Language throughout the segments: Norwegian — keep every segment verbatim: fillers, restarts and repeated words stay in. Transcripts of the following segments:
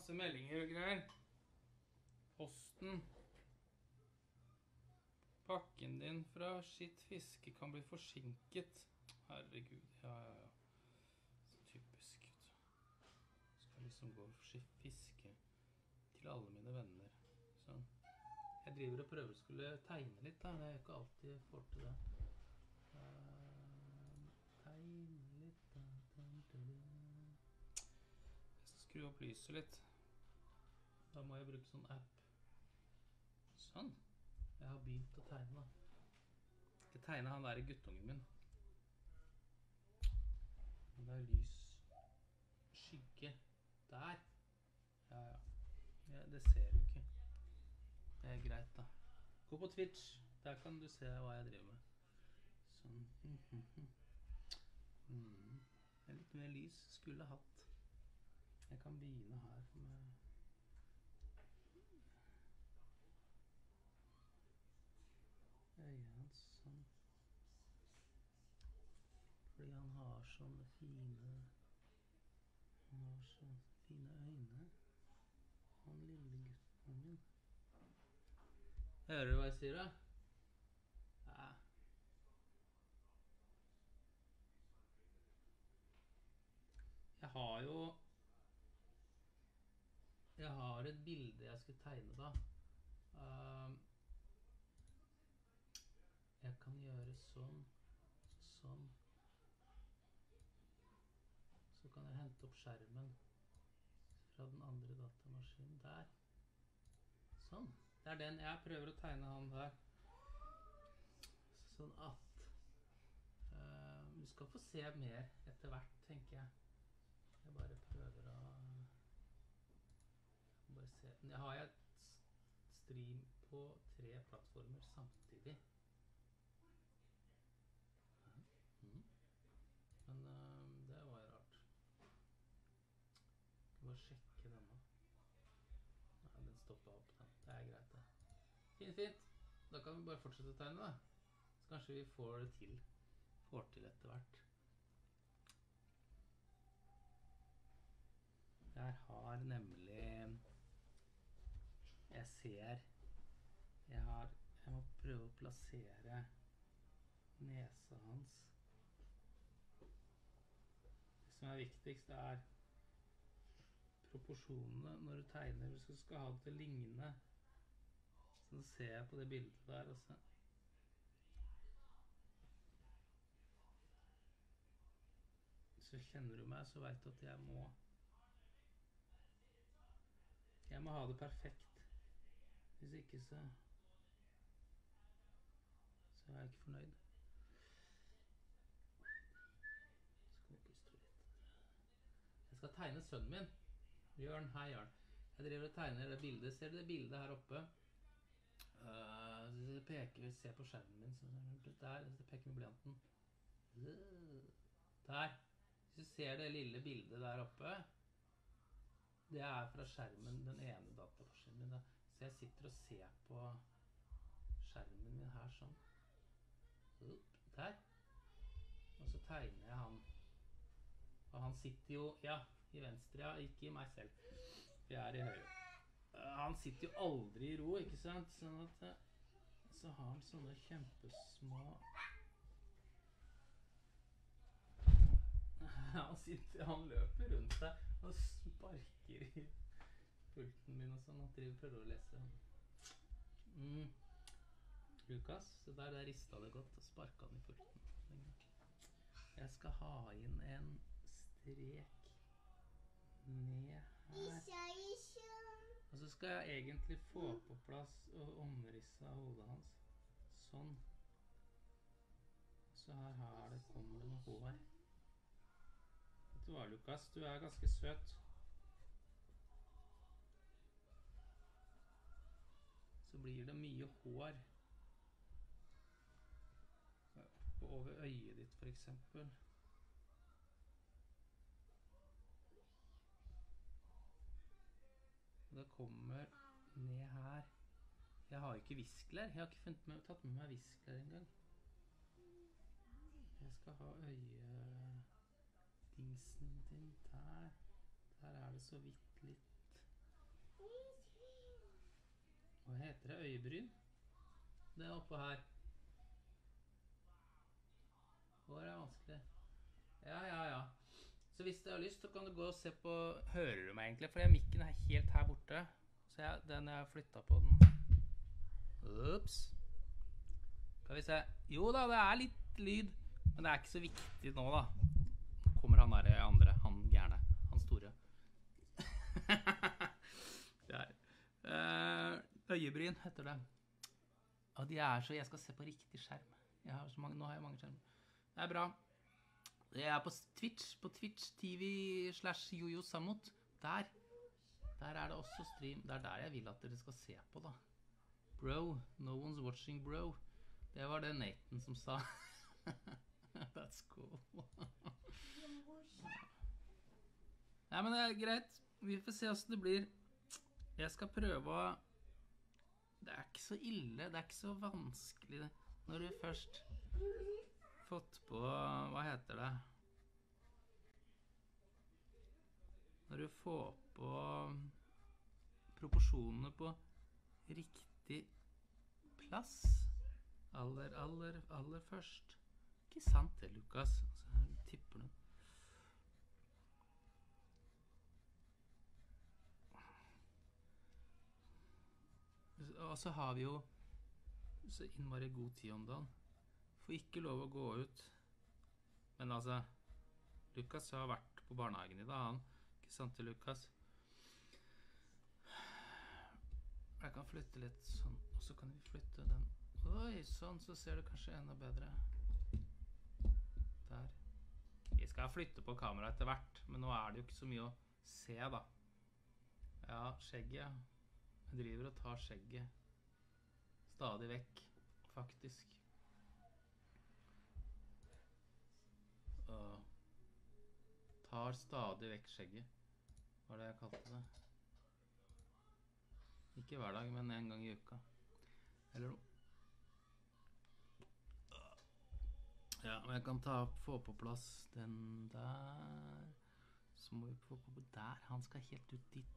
masse meldinger og greier. Posten. Pakken din fra Skitt Fiske kan bli forsinket. Herregud, ja, ja, ja. Så typisk. Skal liksom gå for Skitt Fiske til alle mine venner. Sånn. Jeg driver og prøver å skulle tegne litt da. Det er ikke alltid jeg får til det. Uh, tegne litt da. Jeg skal skru opp lyset litt. Da må jeg bruke sånn app. Sånn. Jeg har begynt å tegne da. Jeg skal tegne han der i guttungen min. Det er lys. Skygge. Der. Ja, ja. Ja, det ser du ikke. Det er greit da. Gå på Twitch. Der kan du se hva jeg driver med. Sånn. Mm. Det er litt mer lys. Skulle hatt. Jeg kan begynne her med... øynene hans sånn. Fordi han har sånne fine... Han har så fine øyne. Han lille gutten min. Hører du hva jeg sier da? Ja. Jeg har jo... Jeg har et bilde jeg skal tegne da. Uh, jeg kan gjøre sånn, sånn. Så kan jeg hente opp skjermen fra den andre datamaskinen der. Sånn. Det er den jeg prøver å tegne han der. Sånn at uh, du skal få se mer etter hvert, tenker jeg. Jeg bare prøver å bare se. Jeg har et stream på tre plattformer samtidig. Mm. Men uh, det var jo rart. Jeg må bare sjekke denne. Nei, den stoppet opp den. Det er greit det. Fint, fint. Da kan vi bare fortsette å tegne da. Så kanskje vi får det til. Får til etter hvert. Der har nemlig... Jeg ser... Jeg har... Jeg må prøve å plassere nesa hans. Det som er viktigst er proporsjonene når du tegner. Hvis du skal ha det til å ligne, så ser jeg på det bildet der og så så kjenner du meg, så vet du at jeg må jeg må ha det perfekt. Hvis ikke så så er jeg ikke fornøyd. Så kan vi puste litt. Jeg skal tegne sønnen min. Jørn, hei Jørn. Jeg driver og tegner det bildet. Ser du det bildet her oppe? Uh, så peker vi, se på skjermen min. Så der, så peker med blyanten. Der. Hvis du ser det lille bildet der oppe, det er fra skjermen, den ene datamaskinen min. Så jeg sitter og ser på skjermen min her sånn. Der. Og så tegner jeg han. Og han sitter jo, ja, i venstre, ja, ikke i meg selv. Jeg er i høyre. Han sitter jo aldri i ro, ikke sant? Sånn at, så har han sånne kjempesmå... Han sitter, han løper rundt seg og sparker i pulten min og sånn. Han driver prøver å lese. Mm. Lukas, så der, der ristet det godt og sparket han i pulten. Jeg skal ha inn en strek ned her. Og så skal jeg egentlig få på plass og omrisse av hodet hans. Sånn. Så her har det kommer det noe hår. Vet du hva, Lukas? Du er ganske søt. Så blir det mye hår. Over øyet ditt, for eksempel. Det kommer ned her. Jeg har ikke viskler. Jeg har ikke funnet med, tatt med meg viskler en gang. Jeg skal ha øyedingsen din der. Der er det så vidt litt Hva heter det? Øyebryn? Det er oppe her. Hvor er det vanskelig? Ja, ja, ja. Så hvis du har lyst, så kan du gå og se på... Hører du meg egentlig? For jeg, mikken er helt her borte. Så jeg, den jeg har flyttet på den. Ups. Skal vi se. Jo da, det er litt lyd. Men det er ikke så viktig nå da. Nå kommer han der andre, han gjerne. Han store. Der. Uh, øyebryn heter det. Og de er så... Jeg skal se på riktig skjerm. Jeg har så mange, nå har jeg mange skjermer. Det er bra. Det er på Twitch, på Twitch T V slash Jojo Samot. Der. Der er det også stream. Det er der jeg vil at dere skal se på da. Bro, no one's watching bro. Det var det Nathan som sa. That's cool. Nei, men det er greit. Vi får se hvordan det blir. Jeg skal prøve å... Det er ikke så ille, det er ikke så vanskelig når du først fått på, hva heter det? Når du får på proporsjonene på riktig plass. Aller, aller, aller først. Ikke sant det, Lukas? Så her tipper du. Og så har vi jo så innmari god tid om dagen. Får ikke lov å gå ut. Men altså, Lukas har vært på barnehagen i dag, han. Ikke sant det, Lukas? Jeg kan flytte litt sånn, og så kan vi flytte den. Oi, sånn, så ser det kanskje enda bedre. Der. Jeg skal flytte på kamera etter hvert, men nå er det jo ikke så mye å se da. Ja, skjegget. Jeg driver og tar skjegget stadig vekk, faktisk. Og tar stadig vekk skjegget. Hva er det jeg kalte det? Ikke hver dag, men en gang i uka. Eller noe. Ja, men jeg kan ta opp, få på plass den der. Så må vi få på der. Han skal helt ut dit.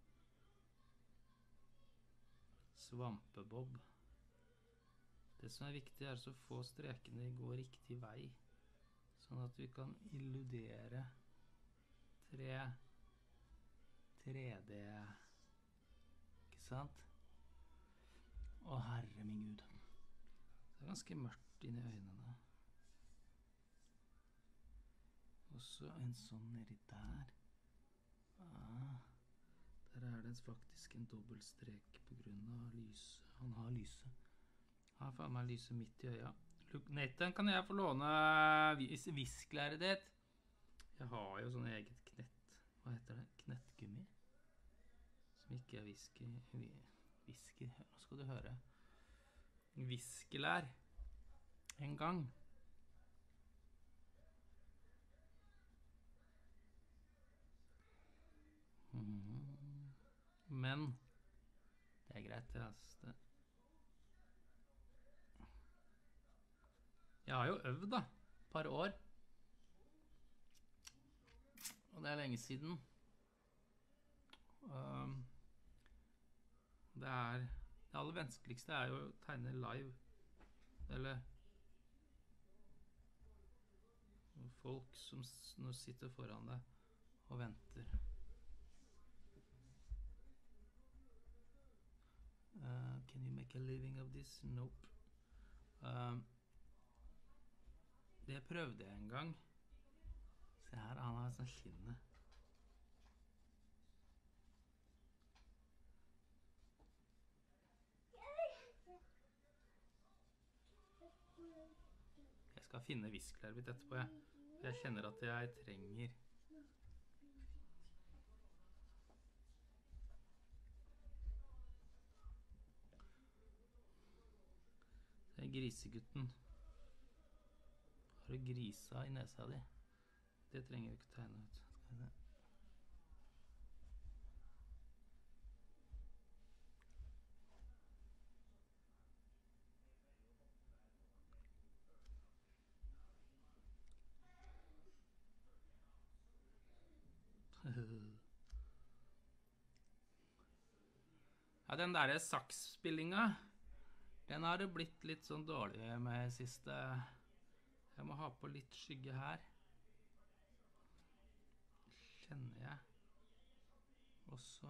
Svampebob. Det som er viktig er å få strekene gå riktig vei, sånn at vi kan illudere tre tre D, ikke sant? Å herre min Gud, det er ganske mørkt inni øynene. Og så en sånn nedi der. Ah. Der er det faktisk en dobbeltstrek på grunn av lyset. Han har lyset. Han har faen meg lyset midt i øya. Nathan, kan jeg få låne visklæret ditt? Jeg har jo sånn eget knett. Hva heter det? Knettgummi? Som ikke er visker. Visker. Nå skal du høre. Viskelær. En gang. Men det er greit, det altså. Jeg har jo øvd da, et par år. Og det er lenge siden. Um, det er, det aller vanskeligste er jo å tegne live. Eller folk som nå sitter foran deg og venter. Uh, can you make a living of this? Nope. Um, det prøvde jeg en gang. Se her, han har sånn skinne. Jeg skal finne visklæret mitt etterpå, jeg. Jeg kjenner at jeg trenger... Det er grisegutten. Har du grisa i nesa di? Det trenger vi ikke tegne ut. Skal vi se. Ja, den der saksspillinga, den har det blitt litt sånn dårlig med siste. Jeg må ha på litt skygge her. Kjenner jeg. Og så...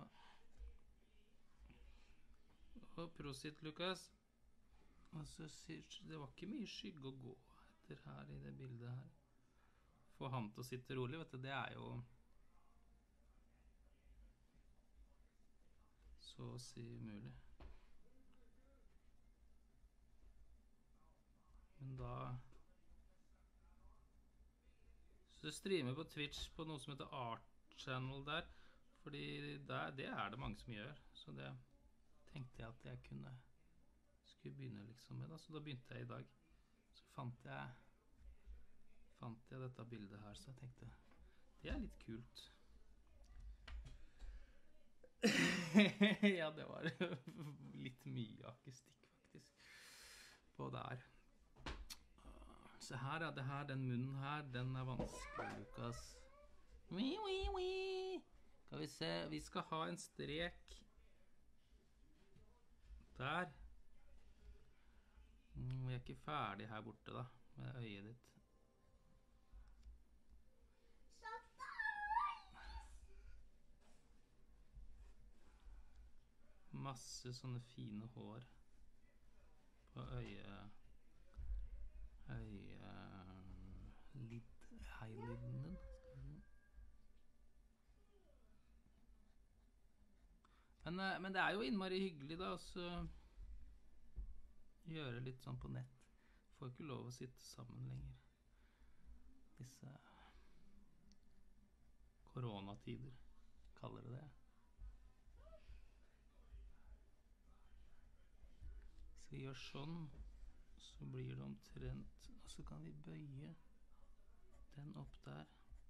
Og prosit, Lukas. Og så sier... Det var ikke mye skygge å gå etter her i det bildet her. Få ham til å sitte rolig, vet du, det er jo... Så å si umulig. Men da... Så du streamer på Twitch på noe som heter Art Channel der, fordi der, det er det mange som gjør, så det tenkte jeg at jeg kunne skulle begynne liksom med da, så da begynte jeg i dag. Så fant jeg fant jeg dette bildet her, så jeg tenkte det er litt kult. Ja, det var litt mye akustikk faktisk på der. Så her, ja, det her, den munnen her, den er vanskelig, Lukas. Wii, wii, wii. Skal vi se, vi skal ha en strek der. Mm, vi er ikke ferdig her borte da, med øyet ditt. Masse sånne fine hår på øyet. Øye... Lid... Eyeliden. Men, men det er jo innmari hyggelig da, så gjøre litt sånn på nett. Får ikke lov å sitte sammen lenger. Disse koronatider, kaller det det. Så vi gjør sånn, så blir det omtrent, og så kan vi bøye den opp der.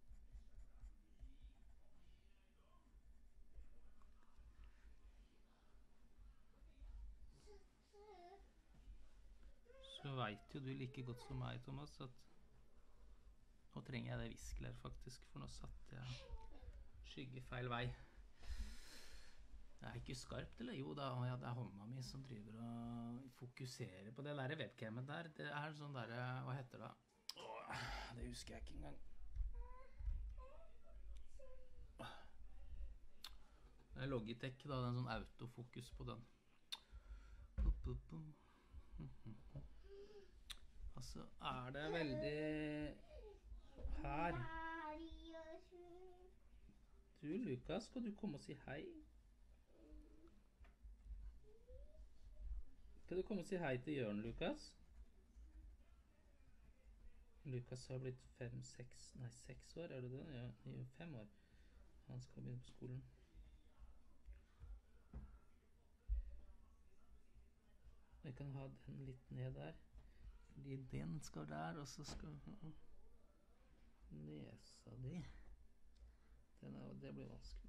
Så vet jo du like godt som meg, Thomas, at nå trenger jeg det viskelær faktisk, for nå satt jeg skygge feil vei. Det er ikke skarpt, eller jo da, ja, det er hånda mi som driver og fokuserer på det der webcamet der. Det er sånn der, hva heter det? Åh, det husker jeg ikke engang. Det er Logitech da, det er en sånn autofokus på den. Altså, er det veldig her. Du, Lukas, skal du komme og si hei? Skal du komme og si hei til Jørn, Lukas? Lukas har blitt fem, seks, nei, seks år, er det det? Ja, fem år. Han skal begynne på skolen. Vi kan ha den litt ned der. Fordi den skal der, og så skal nesa di. Den er, det blir vanskelig.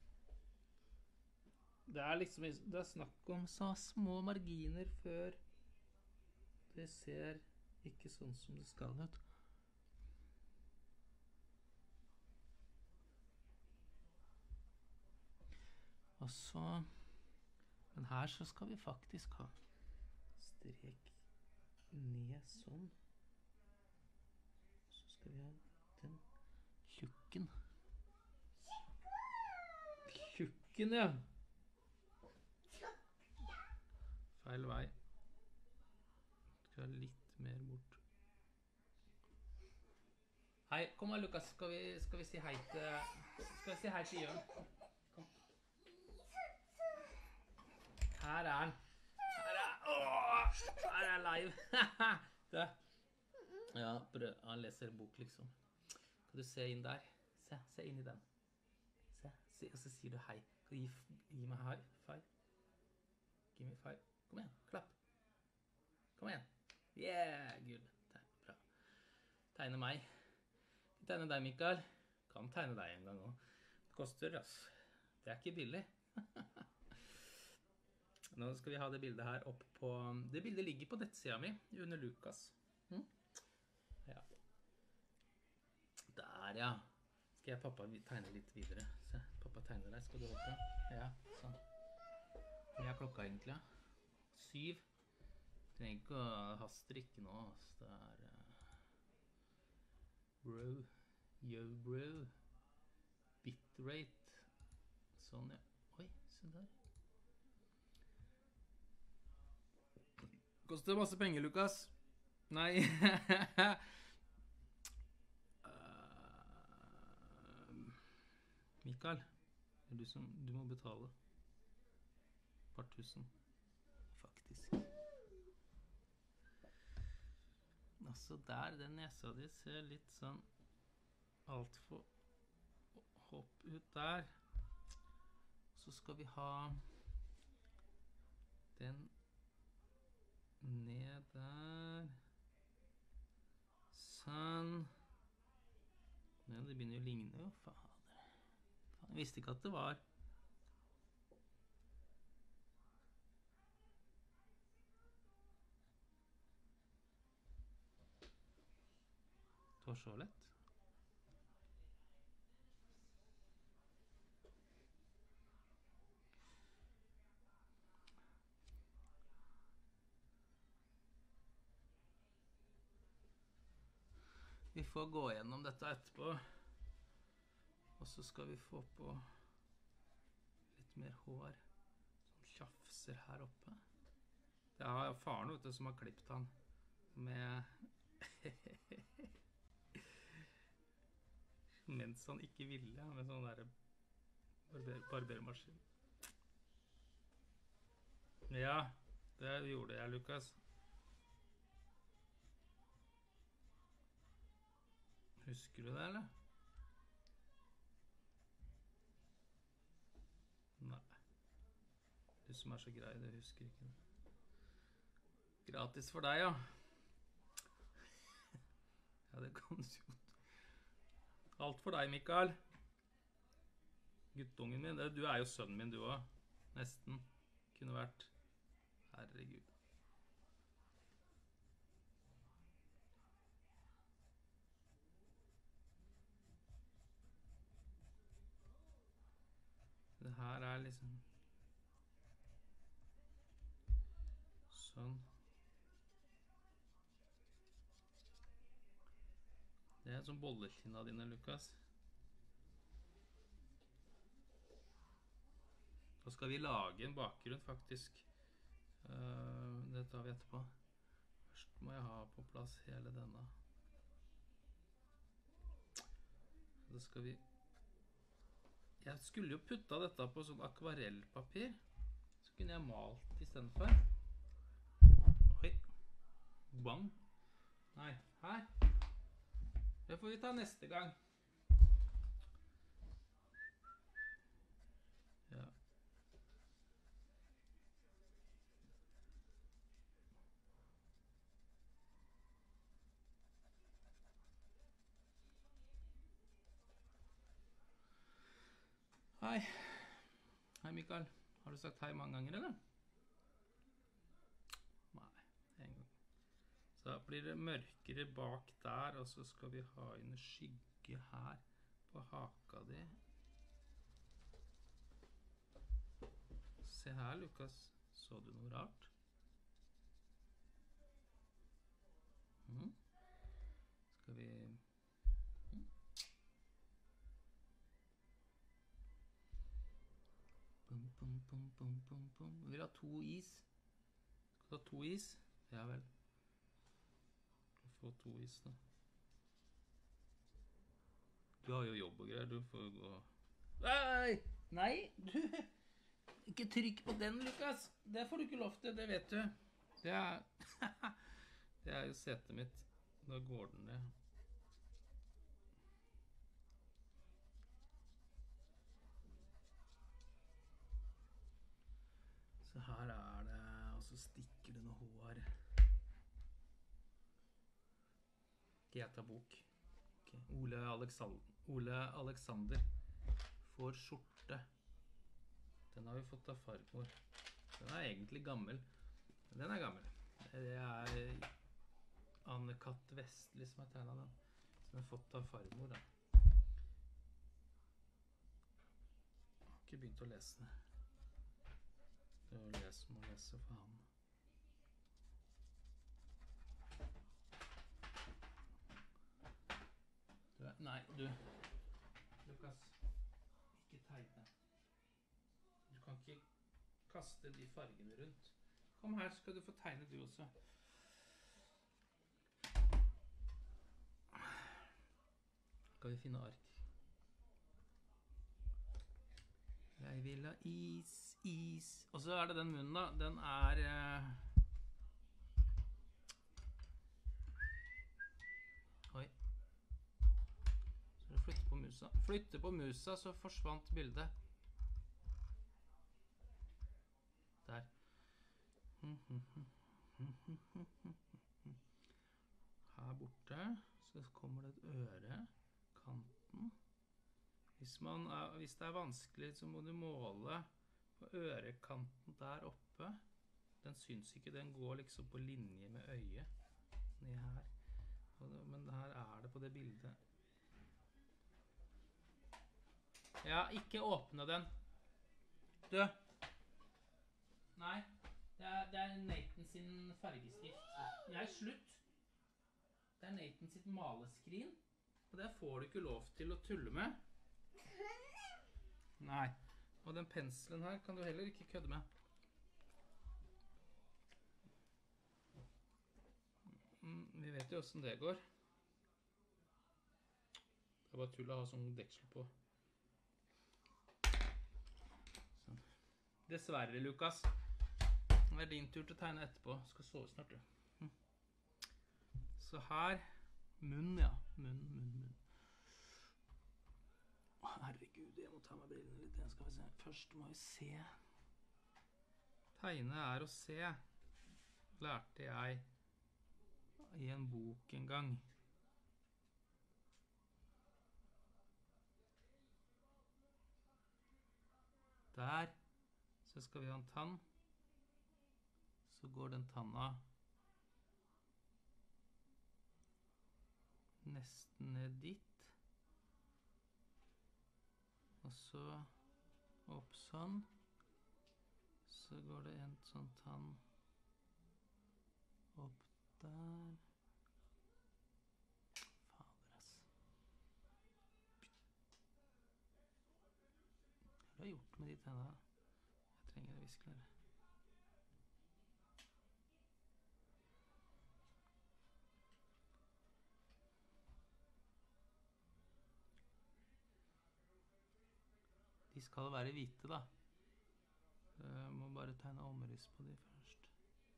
Det er liksom, det er snakk om så små marginer før det ser ikke sånn som det skal ut. Og så, men her så skal vi faktisk ha strek ned sånn. Så skal vi ha den tjukken. Tjukken, ja. Feil vei. Skal ha litt mer bort. Hei, kom da, Lukas. Skal vi, skal vi si hei til, skal vi si hei til Jørn? Kom. Her er han. Her er, åh, her er live. Det. Ja, prøv. Han leser bok, liksom. Kan du se inn der? Se, se inn i den. Se, se, og så sier du hei. Kan du gi, gi meg high five? Give me five. Kom igjen, klapp. Kom igjen. Yeah, good. Bra. Tegne meg. Tegne deg, Mikael. Kan tegne deg en gang også. Det koster, altså. Det er ikke billig. Nå skal vi ha det bildet her opp på... Det bildet ligger på nettsida mi, under Lukas. Hm? Ja. Der, ja. Skal jeg pappa tegne litt videre? Se, pappa tegner deg. Skal du opp? Ja, sånn. Hva er klokka egentlig? Syv. Trenger ikke å haster ikke nå. Det er uh, brew, yo brew, bitrate. Sånn, ja. Oi, se der. Koster masse penger, Lukas. Nei. Mikael, det er du som du må betale. Et par tusen, faktisk. Altså der, den nesa di ser litt sånn alt for hopp ut der. Så skal vi ha den ned der. Sånn. Ja, det begynner å ligne jo, faen. Jeg visste ikke at det var Det var så lett. Vi får gå gjennom dette etterpå. Og så skal vi få på litt mer hår som tjafser her oppe. Det er faren, vet du, som har klippet han med mens han ikke ville, med sånn der barber barbermaskin. Ja, det gjorde jeg, Lukas. Husker du det, eller? Nei. Du som er så grei, det husker ikke det. Gratis for deg, ja. Ja, det kan du jo. Alt for deg, Mikael. Guttungen min, du er jo sønnen min, du også. Nesten. Kunne vært. Herregud. Det her er liksom sånn. Det er sånn bollekinna dine, Lukas. Da skal vi lage en bakgrunn, faktisk. Uh, det tar vi etterpå. Først må jeg ha på plass hele denne. Da skal vi Jeg skulle jo putta dette på sånn akvarellpapir. Så kunne jeg malt I stedet for. Oi. Bang. Nei, her. Det får vi ta neste gang. Ja. Hei. Hei, Mikael. Har du sagt hei mange ganger, eller? Nei, en gang. Så da blir det mørkere bak der, og så skal vi ha en skygge her på haka di. Se her, Lukas. Så du noe rart? Mm. Skal vi... Bum, bum, bum, bum, bum, bum. Vi vil ha to is. Skal du ha to is? Ja vel. Få to is da. Du har jo jobb og greier, du får gå... Nei! Nei! Du... Ikke trykk på den, Lukas. Det får du ikke lov til, det vet du. Det er... det er jo setet mitt. Da går den ned. Så her er det, og så stikker det noe hår. Skal jeg ta bok? Okay. Ole Alexander, Ole Alexander får skjorte. Den har vi fått av farmor. Den er egentlig gammel. Den er gammel. Det er Anne-Katt Vestli som har tegnet den. Som har fått av farmor da. Jeg har ikke begynt å lese den. Det er les, må lese for han. Du, nei, du. Lukas, ikke tegne. Du kan ikke kaste de fargene rundt. Kom her, skal du få tegne du også. Skal vi finne ark? Jeg vil ha is, is. Og så er det den munnen da, den er... Eh... Oi. Så du flytter på musa. Flytter på musa, så forsvant bildet. Der. Her borte, så kommer det et øre, kanten. Hvis, man er, hvis det er vanskelig, så må du måle på ørekanten der oppe. Den syns ikke, den går liksom på linje med øyet. Ned her. Men her er det på det bildet. Ja, ikke åpne den. Du. Nei, det er, det er Nathan sin fargeskrift. Jeg slutt. Det er Nathan sitt maleskrin. Og det får du ikke lov til å tulle med. Nei. Og den penselen her kan du heller ikke kødde med. Mm, vi vet jo hvordan det går. Det er bare tull å ha sånn deksel på. Sånn. Dessverre, Lukas. Det er din tur til å tegne etterpå. Skal sove snart, du. Hm. Så her. Munn, ja. Munn, munn, munn. Herregud, jeg må ta meg brillene litt. Jeg skal vi se. Først må vi se. Tegne er å se. Lærte jeg i en bok en gang. Der. Så skal vi ha en tann. Så går den tanna nesten ned dit. Og så opp sånn. Så går det en sånn tann opp der. Fader, ass. Hva har jeg gjort med de tenna? Jeg trenger visklere. De skal være hvite da. Jeg må bare tegne omriss på de først.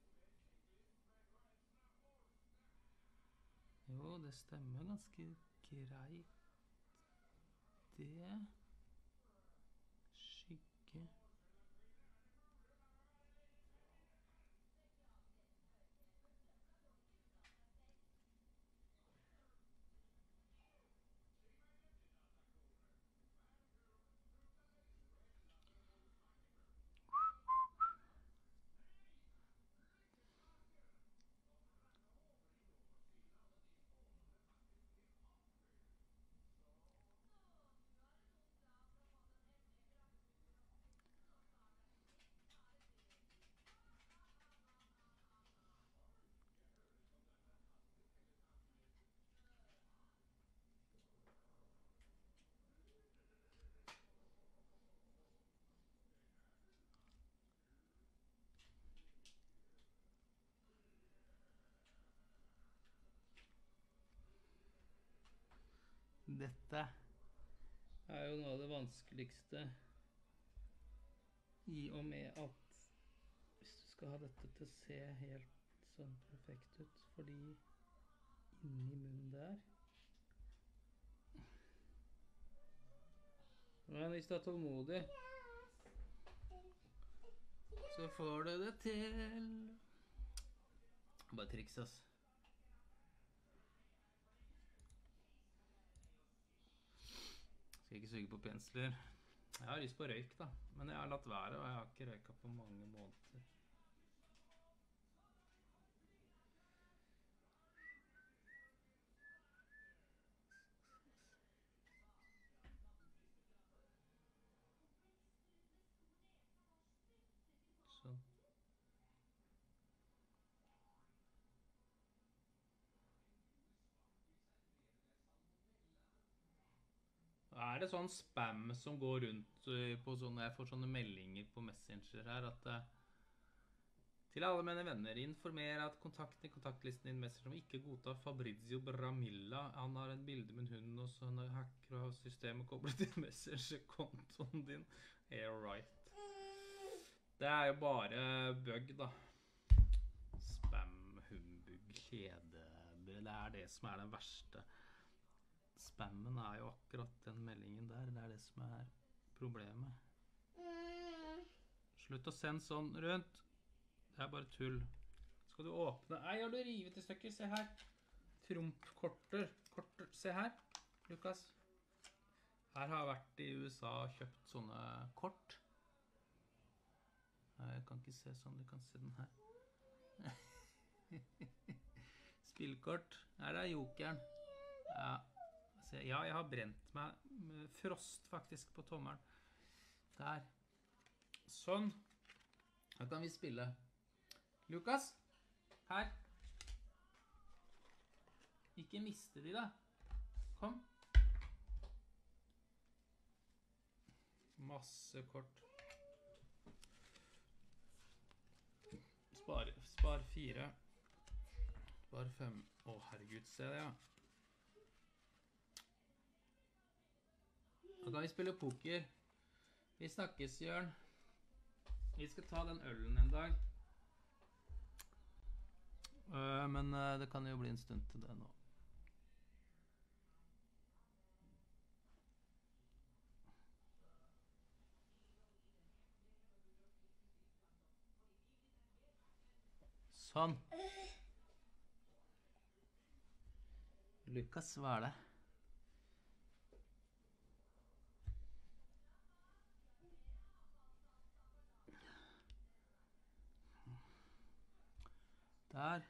Jo, det stemmer ganske greit. Det. Skygge. Dette er jo noe av det vanskeligste i og med at hvis du skal ha dette til å se helt sånn perfekt ut, fordi inni munnen der. Men hvis du er tålmodig, så får du det til. Bare triks, ass. Skal ikke suge på pensler. Jeg har lyst på røyk da, men jeg har latt være, og jeg har ikke røyket på mange måneder. er det sånn spam som går rundt på sånne, jeg får sånne meldinger på Messenger her, at til alle mine venner, informer at kontakten i kontaktlisten din Messenger som ikke godtar Fabrizio Bramilla. Han har en bilde med en hund, og så han hacker og har systemet koblet til Messenger-kontoen din. Yeah, right. Det er jo bare bug, da. Spam, humbug, kjedebre, det er det som er den verste. Spammen er jo akkurat den meldingen der, det er det som er problemet. Slutt å sende sånn rundt. Det er bare tull. Skal du åpne? Nei, har du rivet i stykker? Se her. Trump-korter. Korter. Se her, Lukas. Her har jeg vært i U S A og kjøpt sånne kort. Nei, jeg kan ikke se sånn. Du kan se den her. Spillkort. Her er jokeren. Ja. Ja, jeg har brent meg med frost faktisk på tommelen. Der. Sånn. Da kan vi spille. Lukas, her. Ikke miste de da. Kom. Masse kort. Spar, spar fire. Spar fem. Å, herregud, se det, ja. Da kan vi spille poker. Vi snakkes, Jørn. Vi skal ta den ølen en dag. Uh, men uh, det kan jo bli en stund til det nå. Sånn. Lukas, hva er det? Der.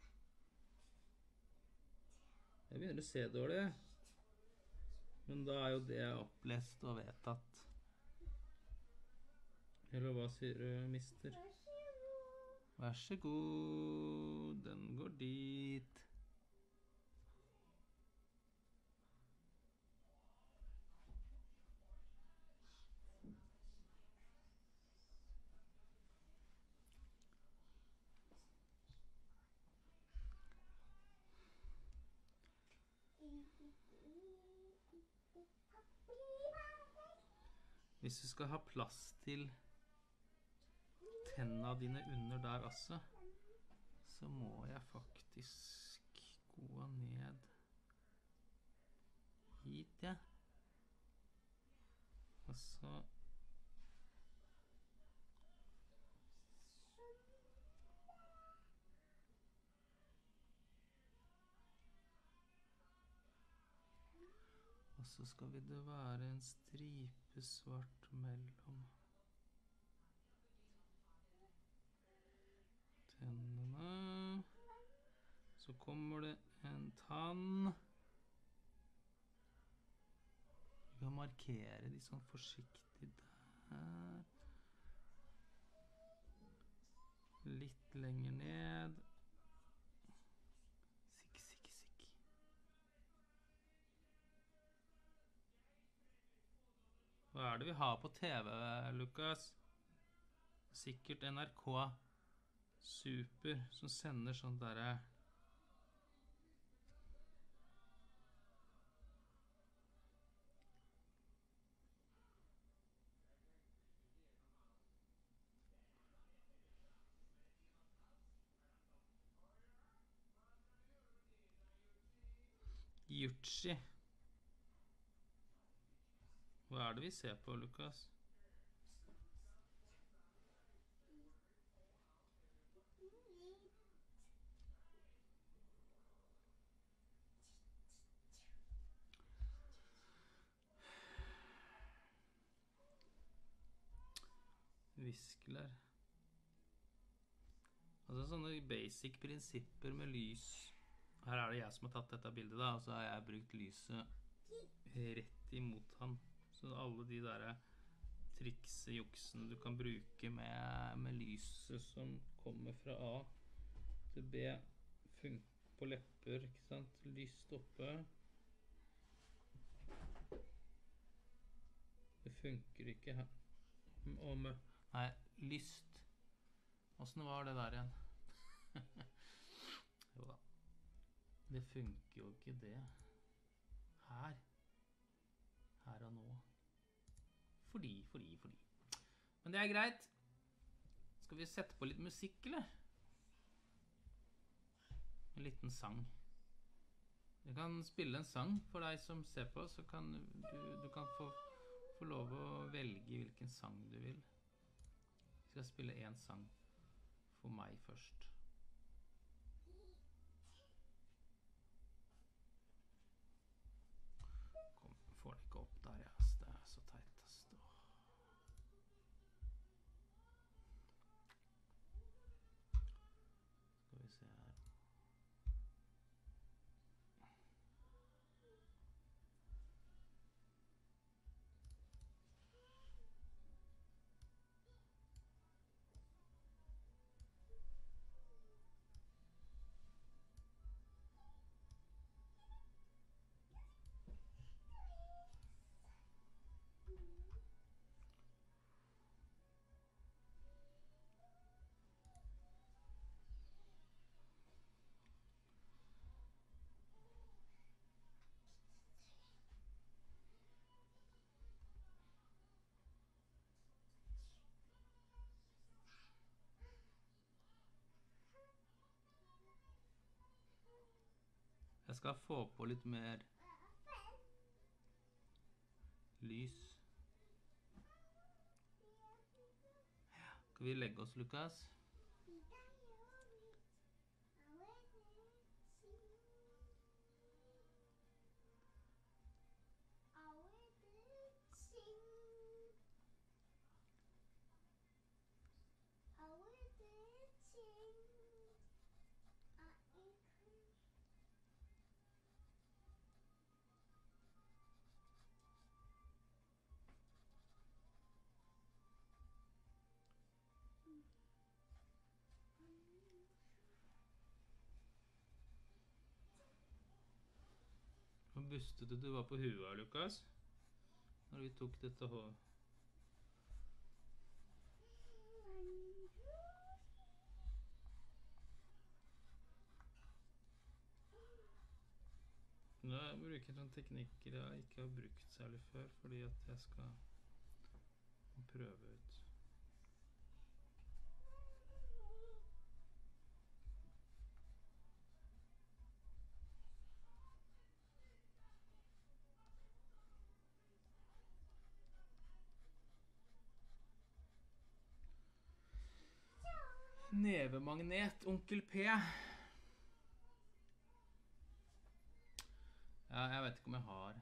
Jeg begynner å se dårlig. Men da er jo det opplest og vedtatt. Eller hva sier du, mister? Vær så god. Den går dit. Hvis du skal ha plass til tennene dine under der også, så må jeg faktisk gå ned hit, ja. Og så Og så skal vi det være en stripe svart mellom tennene. Så kommer det en tann. Vi kan markere de sånn forsiktig der. Litt lenger ned. Sikk, sikk, sikk. Hva er det vi har på T V, Lukas? Sikkert N R K Super som sender sånn der Yuchi. Hva er det vi ser på, Lukas? Viskler. Altså sånne basic prinsipper med lys. Her er det jeg som har tatt dette bildet da, og så har jeg brukt lyset rett imot han. Så alle de der trikse, juksene du kan bruke med, med lyset som kommer fra A til B, funker på lepper, ikke sant? Lyst oppe. Det funker ikke her. Og med... Nei, lyst. Hvordan var det der igjen? Jo da. Det funker jo ikke det. Her. Her og nå. Fordi, fordi, fordi. Men det er greit. Skal vi sette på litt musikk, eller? En liten sang. Jeg kan spille en sang for deg som ser på, så kan du, du kan få, få lov å velge hvilken sang du vil. Jeg skal spille en sang for meg først. Kom, får det ikke opp der, ja. Det er så teit, ass. Skal vi se her. Jeg skal få på litt mer lys. Skal vi legge oss, Lukas? Hvor bustet du var på huet, Lukas? Når vi tok dette håret. Nå bruker jeg sånne teknikker jeg ikke har brukt særlig før, fordi at jeg skal prøve ut. Nevemagnet, onkel P. Ja, jeg vet ikke om jeg har.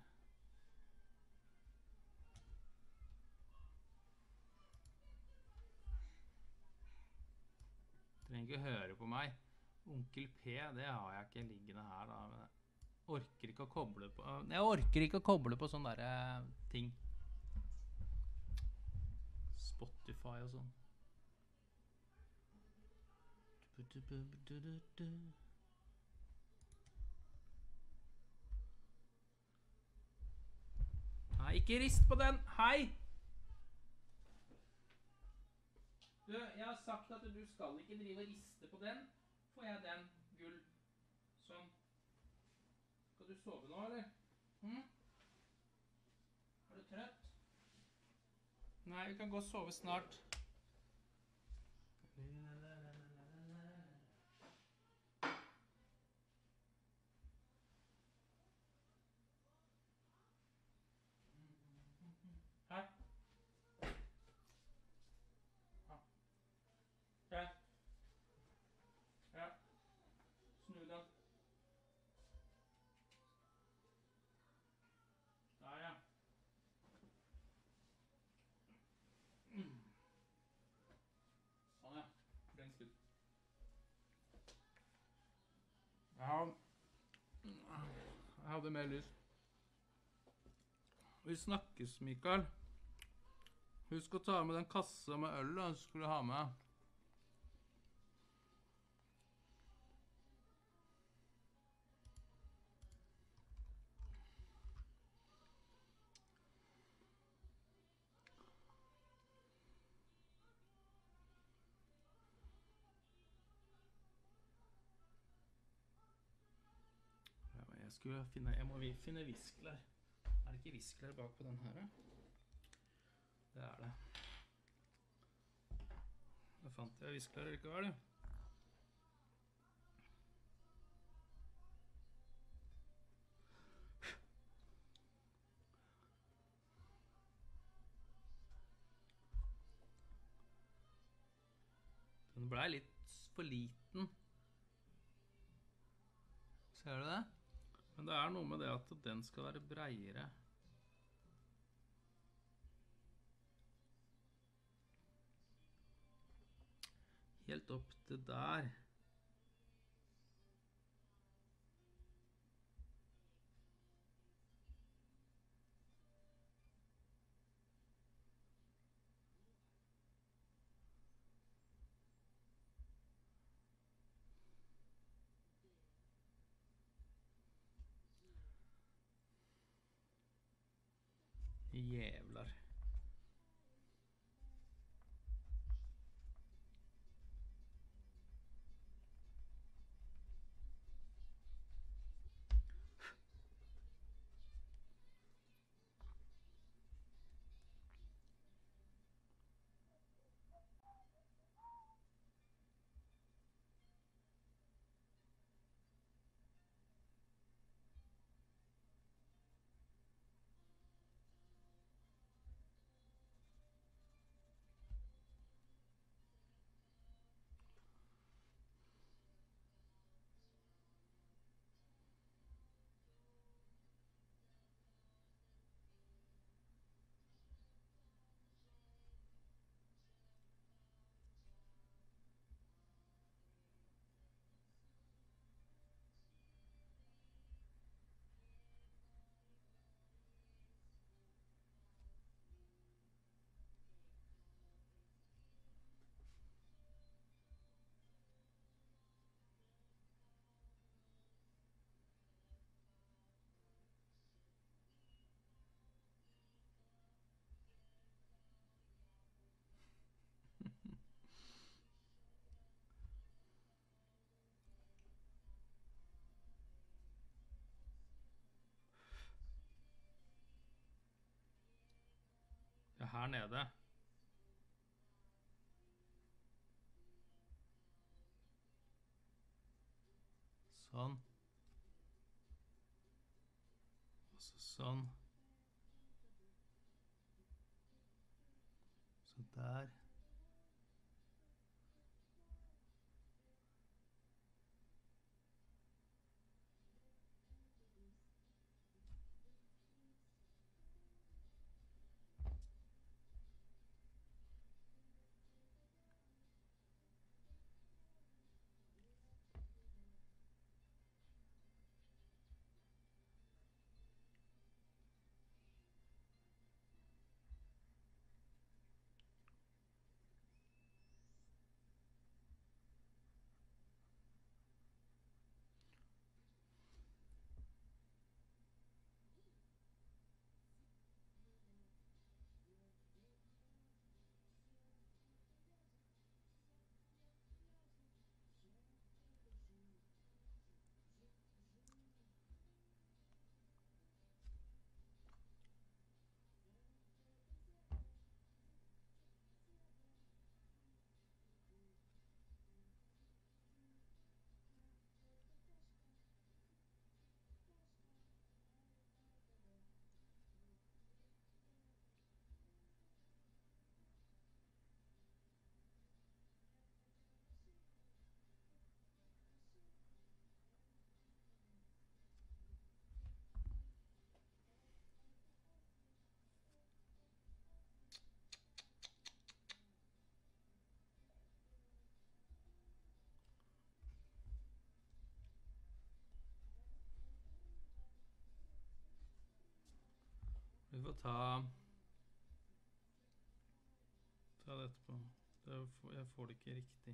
Trenger ikke høre på meg. Onkel P, det har jeg ikke liggende her da. Men jeg orker ikke å koble på. Jeg orker ikke å koble på sånne der ting. Spotify og sånn. Nei, ikke rist på den. Hei! Du, jeg har sagt at du skal ikke drive og riste på den. Får jeg den, gull. Sånn. Skal du sove nå, eller? Hm? Er du trøtt? Nei, vi kan gå og sove snart. Her. Ja. Ja. Snu den. Der, ja. Sånn, ja. Den skutt. Ja. Jeg hadde mer lyst. Vi snakkes, Mikael. Husk å ta med den kassa med øl da, så skulle du ha med. Jeg skulle finne, jeg må vi- finne visklær. Er det ikke visklær bak på den her, da? Det er det. Da fant jeg visklær likevel, ja. Den ble litt for liten. Ser du det? Men det er noe med det at den skal være breiere. Helt opp til der. Jævlar. Ja, her nede. Sånn. Og så sånn. Så der. Vi får ta ta det etterpå. Det er, jeg får det ikke riktig.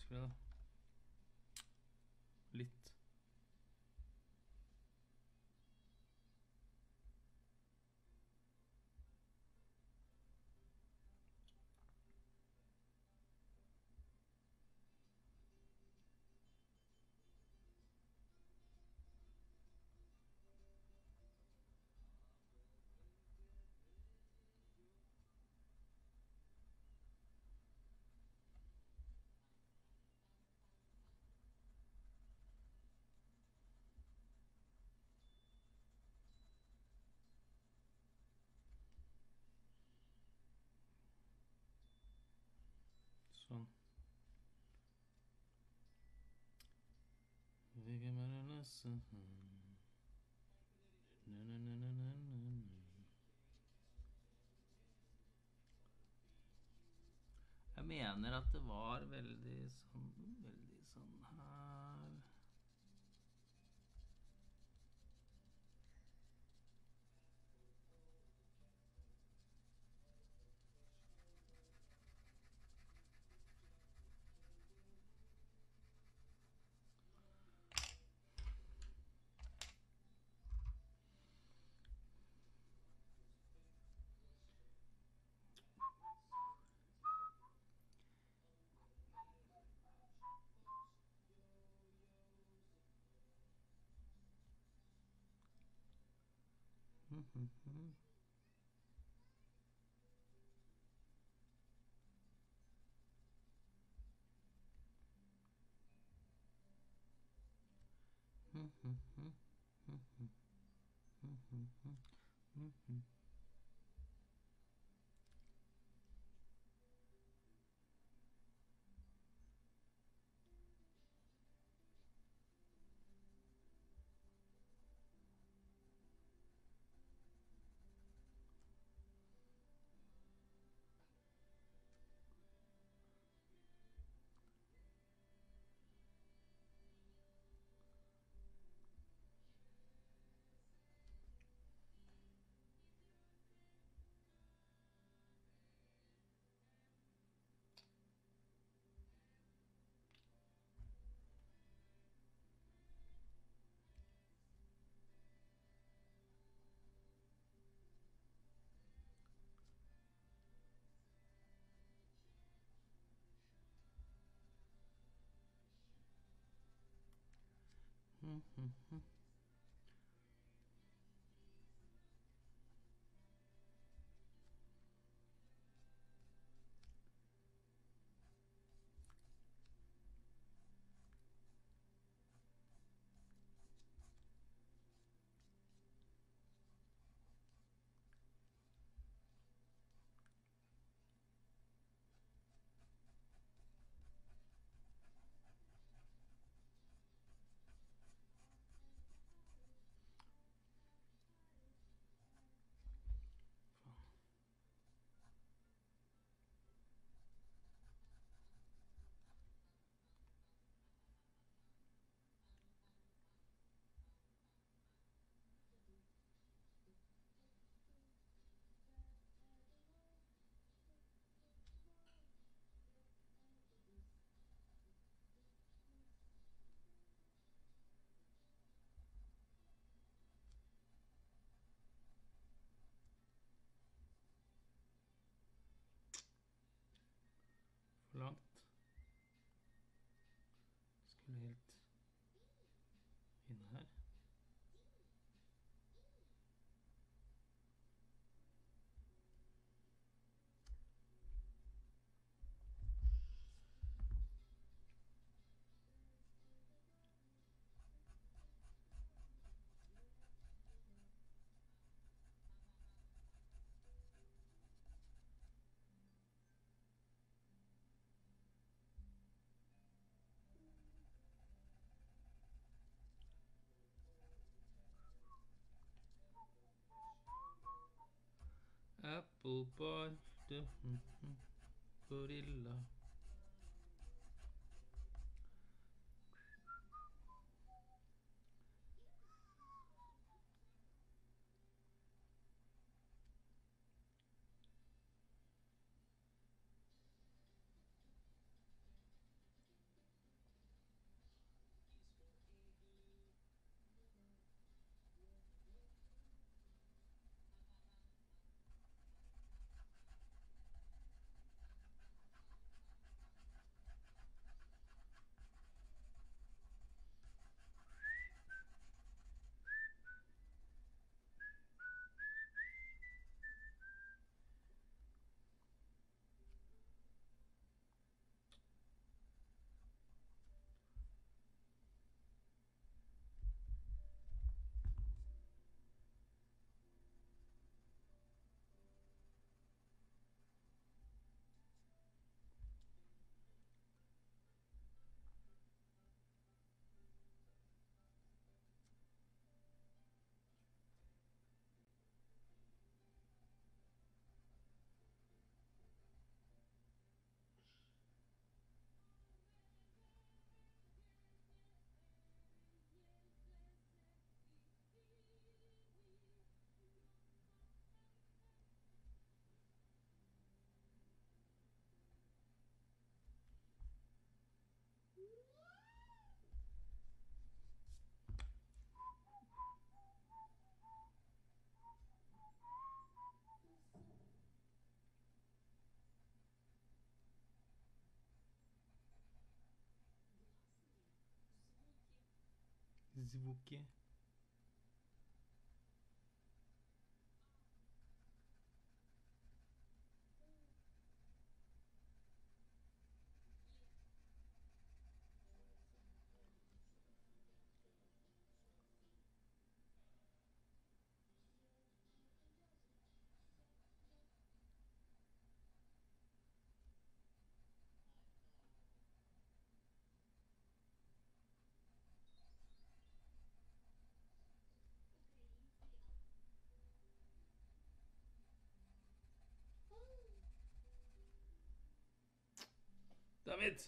vanskelig, da. Litt. Sånn. Vi kan bare lese. Jeg mener at det var veldig sånn, veldig sånn her. Mhm. Mhm. Mhm. Mhm. Mhm. Mhm. For langt. Skulle helt inn her. Apple pie. Mhm. Gorilla. Zvuki. David!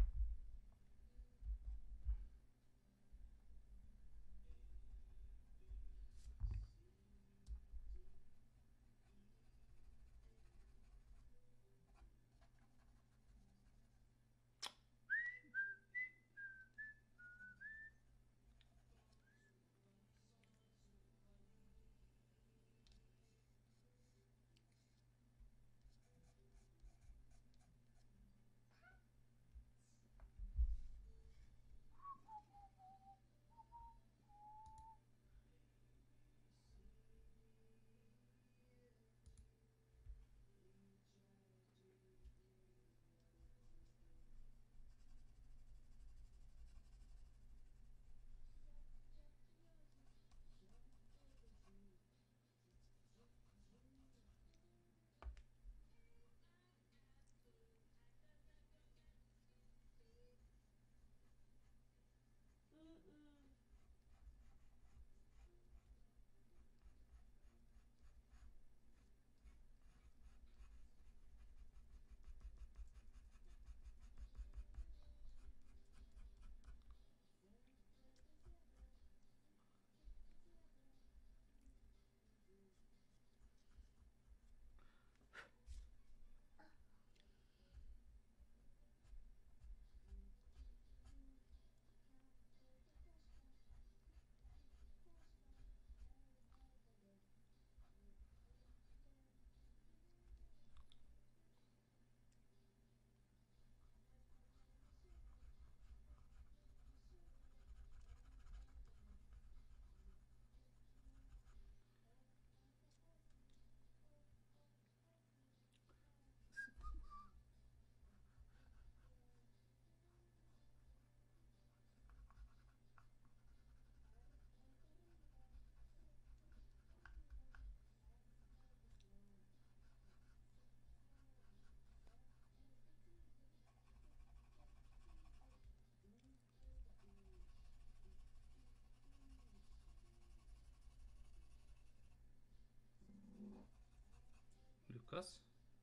Lukas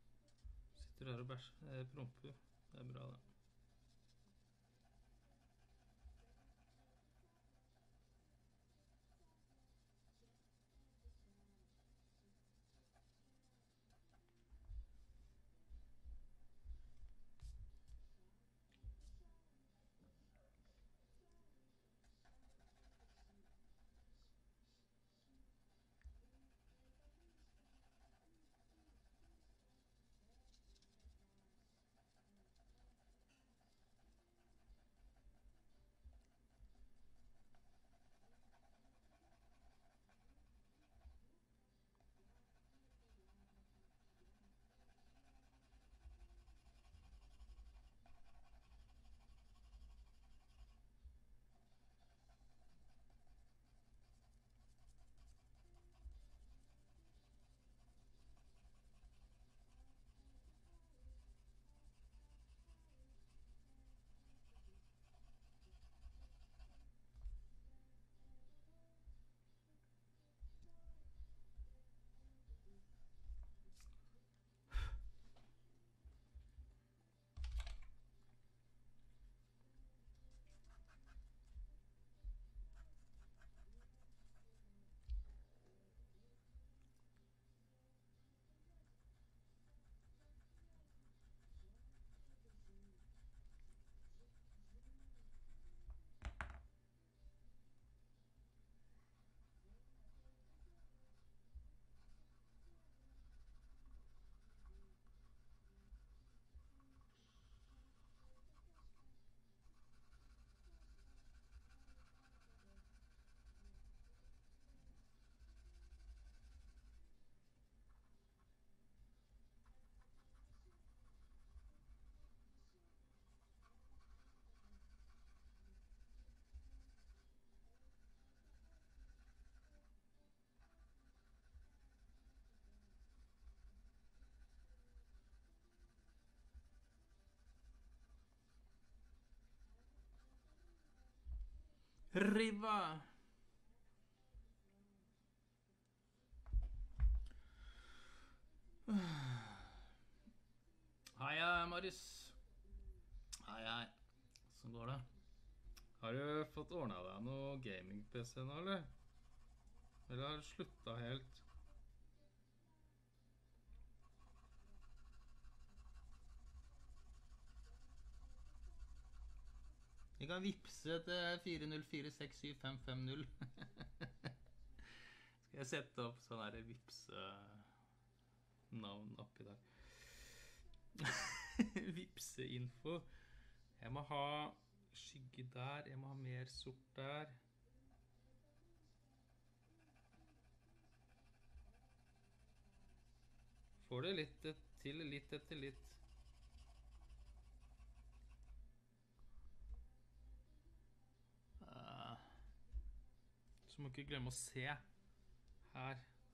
sitter her og bæsj, eh, promper. Det er bra, det. Riva! Hei, Marius. Hei, hei. Sånn går det. Har du fått ordnet deg noe gaming-P C nå, eller? Eller har du sluttet helt? Jeg kan vipse til fire null fire seks syv fem fem null. Skal jeg sette opp sånn her vipse-navn oppi der. Vipse-info. Jeg må ha skygge der, jeg må ha mer sort der. Får det litt til, litt etter litt. Så må ikke glemme å se her.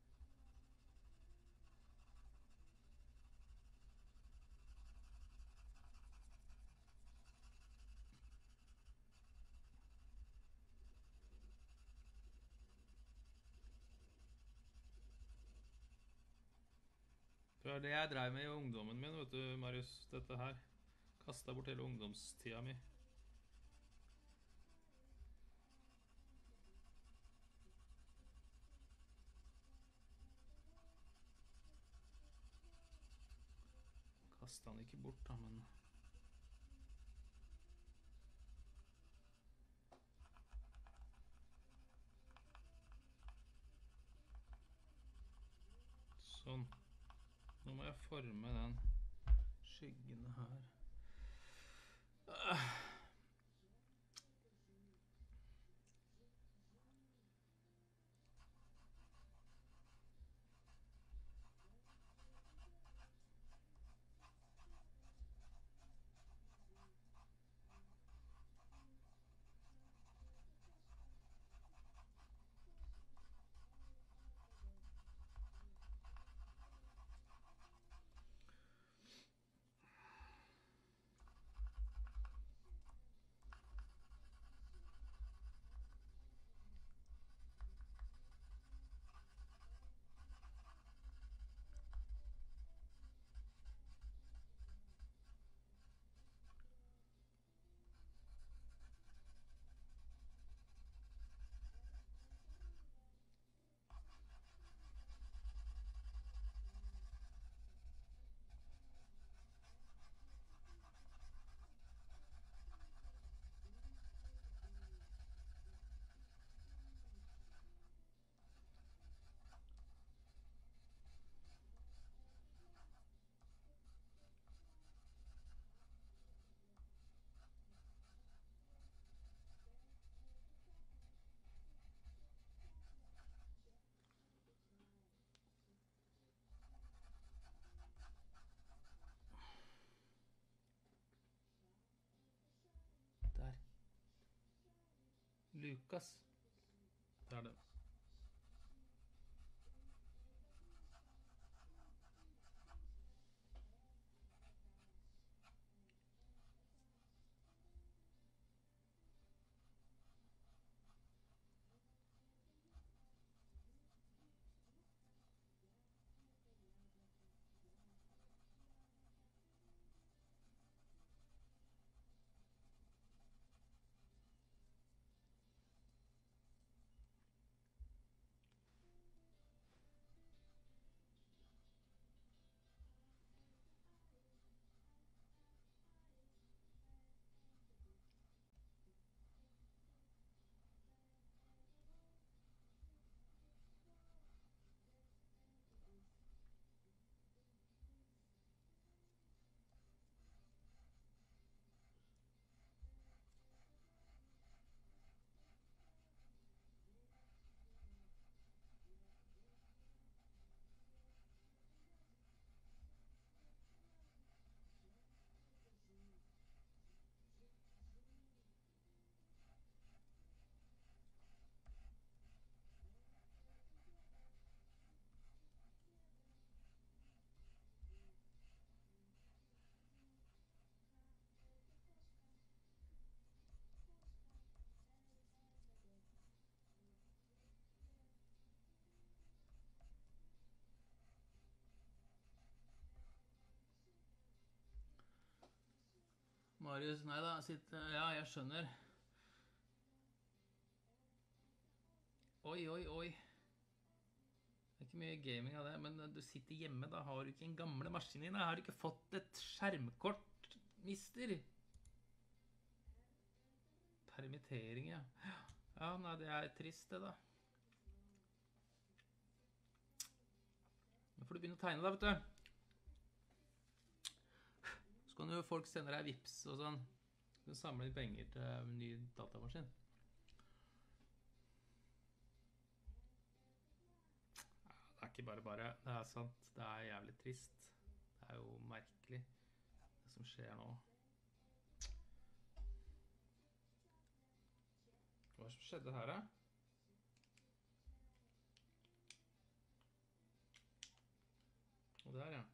Det var det jeg drev med i ungdommen min, vet du, Marius, dette her. Kastet bort hele ungdomstida mi. Kastet han ikke bort, da, men... Sånn. Nå må jeg forme den skyggen her. Lukas. Det er det. Marius, nei da, sitt, ja, jeg skjønner. Oi, oi, oi. Det er ikke mye gaming av det, men du sitter hjemme, da har du ikke en gamle maskin din, da har du ikke fått et skjermkort, mister. Permittering, ja. Ja, nei, det er trist det da. Nå får du begynne å tegne da, vet du. Så kan jo folk sende deg vips og sånn. Du samler penger til en ny datamaskin. Ja, det er ikke bare bare. Det er sant. Det er jævlig trist. Det er jo merkelig, det som skjer nå. Hva som skjedde her, da? Og der, ja.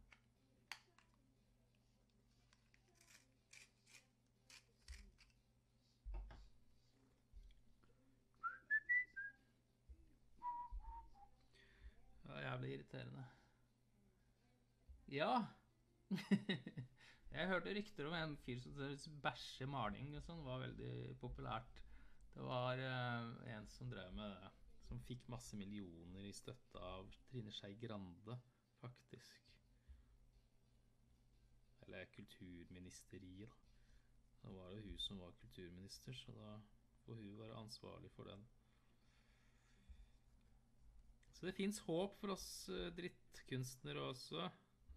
Det var jævlig irriterende. Ja! Jeg hørte rykter om en fyr som bæsje maling og sånn, var veldig populært. Det var uh, en som drev med det, som fikk masse millioner i støtte av Trine Skei Grande, faktisk. Eller kulturministeriet. Da var det hun som var kulturminister, så da får hun være ansvarlig for den. Så det finnes håp for oss uh, drittkunstnere også.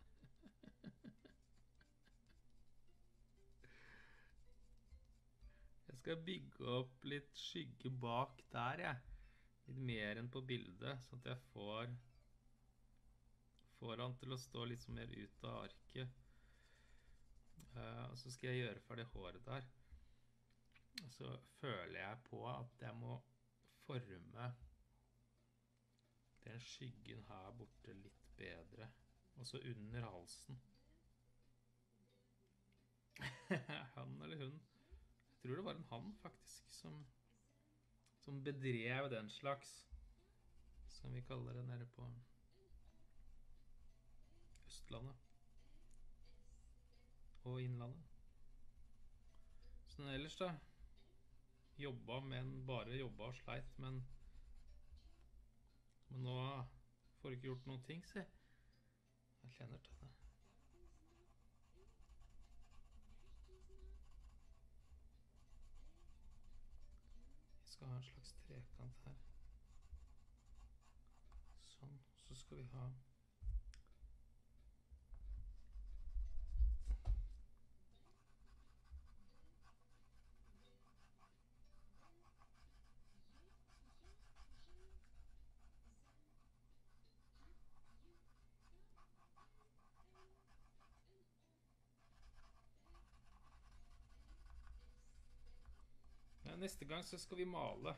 Jeg skal bygge opp litt skygge bak der, jeg. Litt mer enn på bildet, sånn at jeg får, får han til å stå litt mer ut av arket. Uh, og så skal jeg gjøre ferdig håret der. Og så føler jeg på at jeg må forme den skyggen her borte litt bedre. Og så under halsen. Han eller hun. Jeg tror det var en han faktisk som, som bedrev den slags, som vi kaller det nede på Østlandet og Innlandet. Sånn ellers da, jobba, men bare jobba og sleit, men, men nå får jeg ikke gjort noen ting, se. Jeg kjenner til det. Vi skal ha en slags trekant her. Sånn, så skal vi ha ja, neste gang så skal vi male.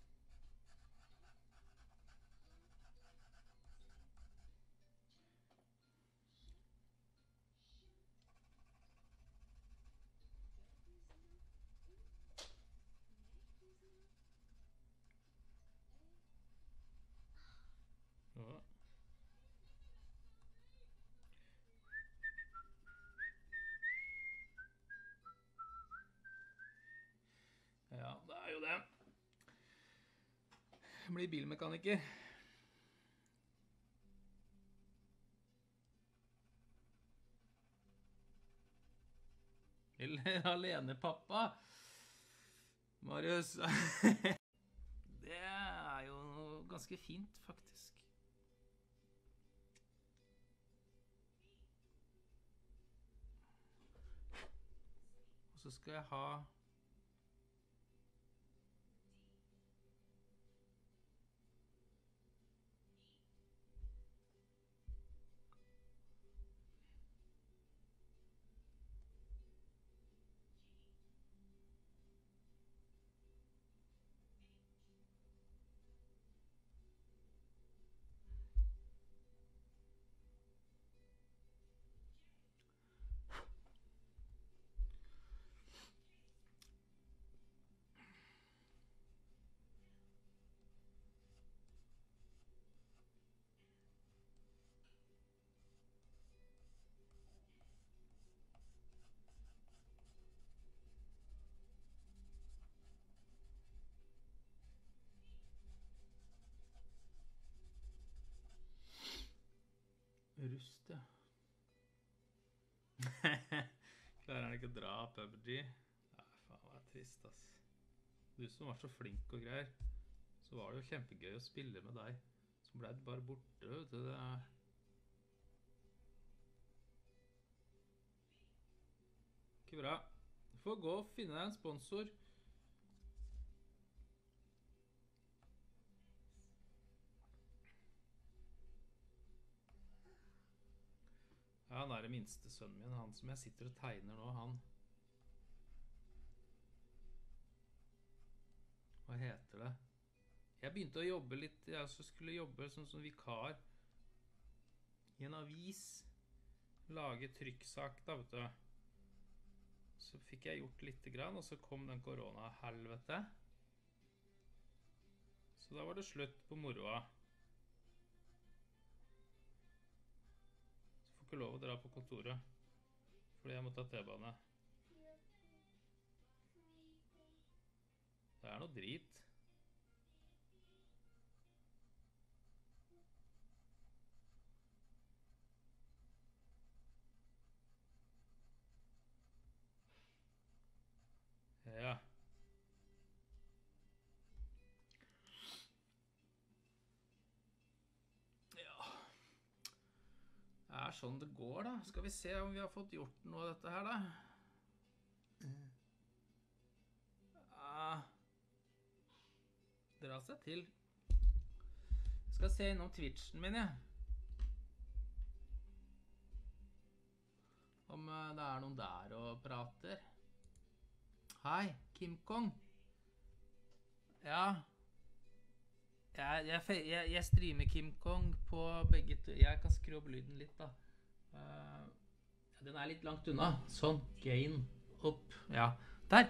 Ja. Ja, det er jo det. Jeg blir bilmekaniker. Eller alene pappa. Marius. Det er jo ganske fint, faktisk. Og så skal jeg ha lyst, ja. Klarer han ikke å dra P U B G? Nei, faen, det er trist, ass. Du som var så flink og greier, så var det jo kjempegøy å spille med deg. Så ble det bare borte, vet du. Det er... Ikke bra. Du får gå og finne deg en sponsor. Ja, han er det minste sønnen min, han som jeg sitter og tegner nå, han. Hva heter det? Jeg begynte å jobbe litt, jeg også skulle jobbe sånn som vikar i en avis, lage trykksak da, vet du. Så fikk jeg gjort litt grann, og så kom den korona-helvete. Så da var det slutt på moroa. Så får ikke lov å dra på kontoret, fordi jeg må ta T-bane. Det er noe drit. Ja. Ja. Det er sånn det går da. Skal vi se om vi har fått gjort noe av dette her da. Ja. Dra seg til. Jeg skal se innom Twitchen min, ja. Om det er noen der og prater. Hei, Kim Kong. Ja. Jeg, jeg, jeg, jeg streamer Kim Kong på begge to. Jeg kan skru opp lyden litt da. Uh, den er litt langt unna. Sånn, gain opp. Ja, der.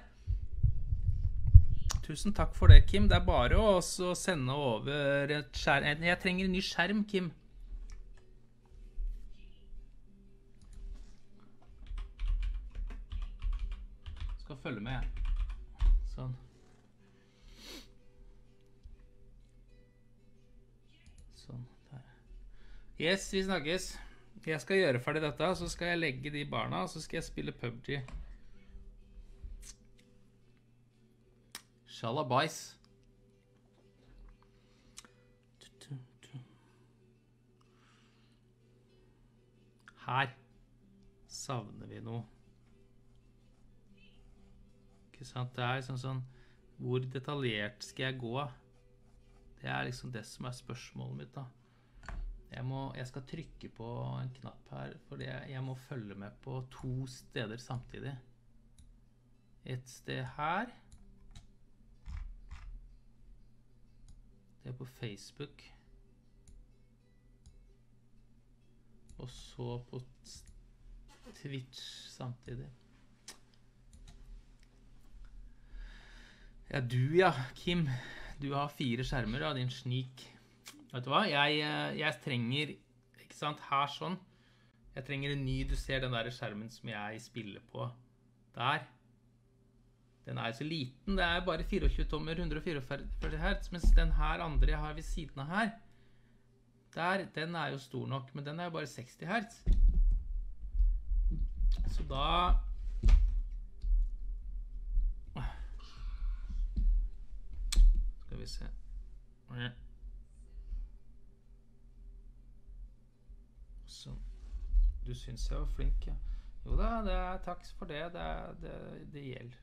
Tusen takk for det, Kim. Det er bare å også sende over et skjerm. Jeg trenger en ny skjerm, Kim. Skal følge med, jeg. Sånn. Sånn, der. Yes, vi snakkes. Jeg skal gjøre ferdig dette, så skal jeg legge de barna, og så skal jeg spille P U B G. Shalabais. Her savner vi noe. Ikke sant? Det er sånn sånn, hvor detaljert skal jeg gå? Det er liksom det som er spørsmålet mitt da. Jeg, må, jeg skal trykke på en knapp her, fordi jeg, jeg må følge med på to steder samtidig. Et sted her. Det er på Facebook. Og så på Twitch samtidig. Ja, du ja, Kim. Du har fire skjermer av din snik. Vet du hva? Jeg, jeg trenger, ikke sant, her sånn. Jeg trenger en ny, du ser den der skjermen som jeg spiller på. Der. Den er så liten, det er bare tjuefire tommer, hundre og fireogførti hertz, mens den her andre jeg har ved siden av her, der, den er jo stor nok, men den er jo bare seksti hertz. Så da... Skal vi se. Sånn. Du synes jeg var flink, ja. Jo da, det er, takk for det, det, det, det gjelder.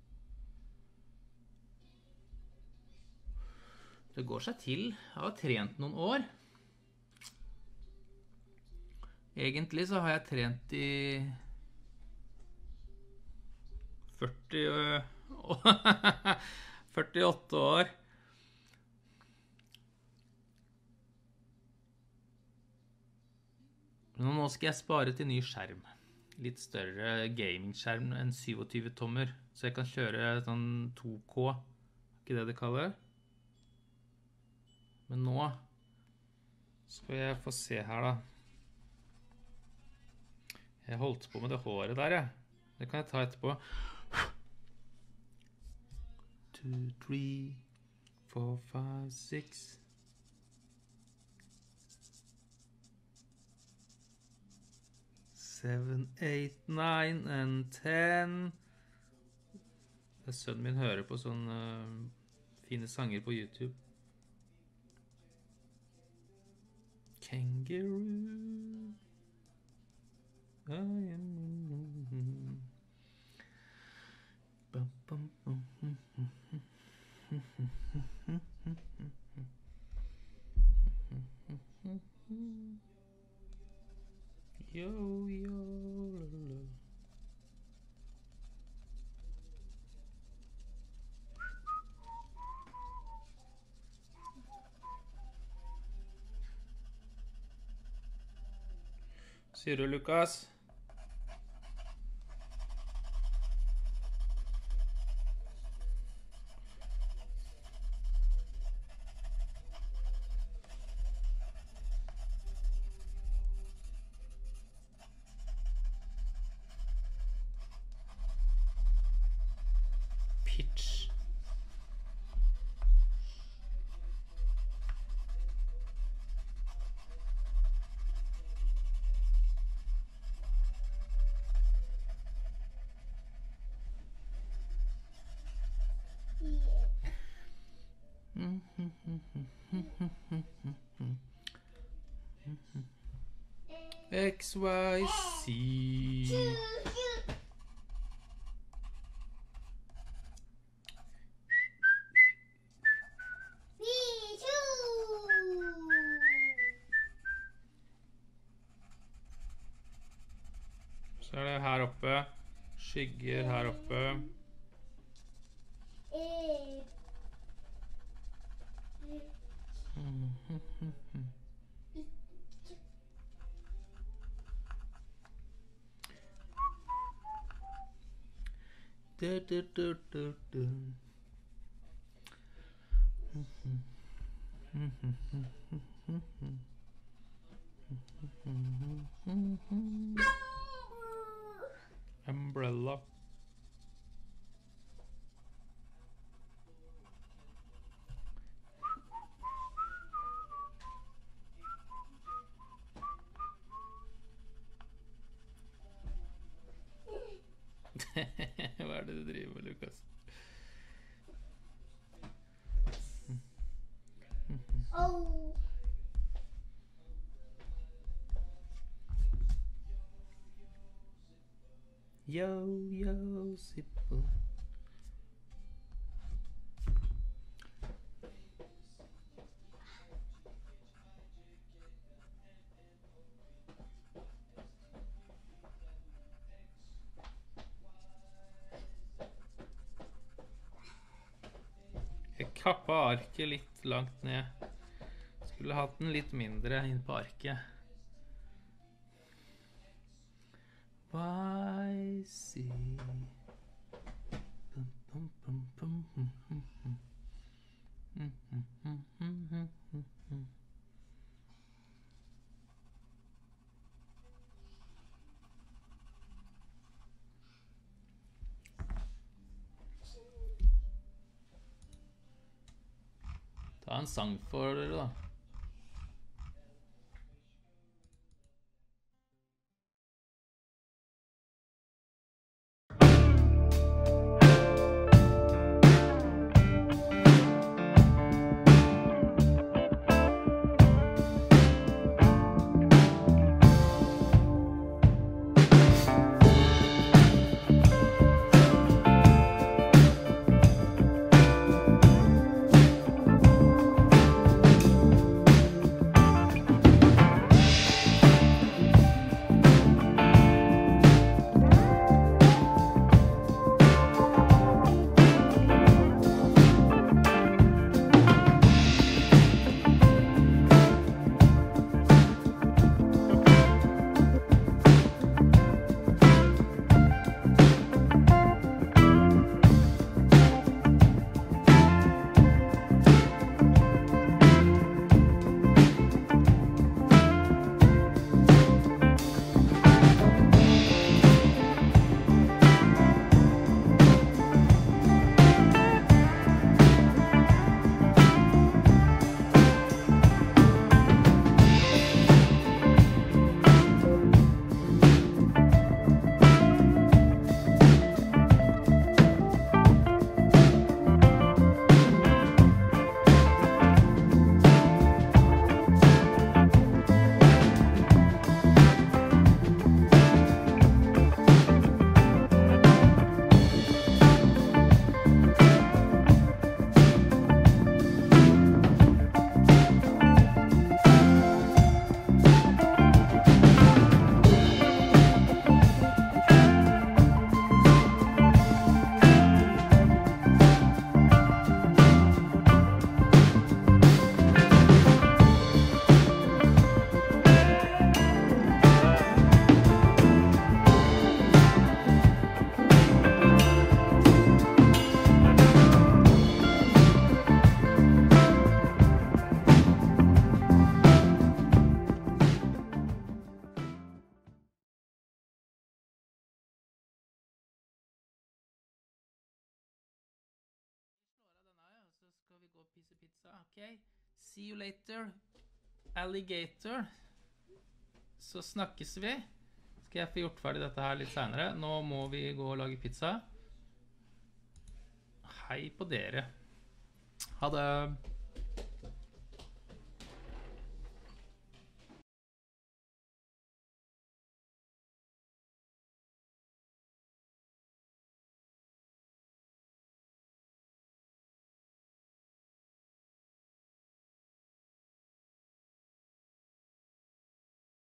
Det går seg til. Jeg har trent noen år. Egentlig så har jeg trent i førti, førtiåtte år. Men nå skal jeg spare til ny skjerm. Litt større gaming-skjerm enn tjuesyv tommer. Så jeg kan kjøre sånn to K. Ikke det det kaller? Men nå skal jeg få se her da. Jeg holdt på med det håret der, jeg. Det kan jeg ta etterpå. Two, three, four, five, six. seven, eight, nine and ten. Sønnen min hører på sånne uh, fine sanger på YouTube. Kangaroo. I am... Bum, bum, bum, bum, bum, Yo, yo, la, la. Sier du, Lukas? Pitch. X, Y, Z. Så er det her oppe. Skygger her oppe. Du, du, du, du, du. Umbrella. Hva er det du driver med, Lukas? Oh. Yo, yo, Sippo. Jeg kappa arket litt langt ned. Skulle hatt den litt mindre inn på arket. Why see? Bum, bum, bum, bum, bum, bum, bum. Mm, mm, mm, mm, mm, mm, mm. Ta en sang for dere da. piece of pizza. Ok. See you later, alligator. Så snakkes vi. Skal jeg få gjort ferdig dette her litt senere. Nå må vi gå og lage pizza. Hei på dere. Ha det.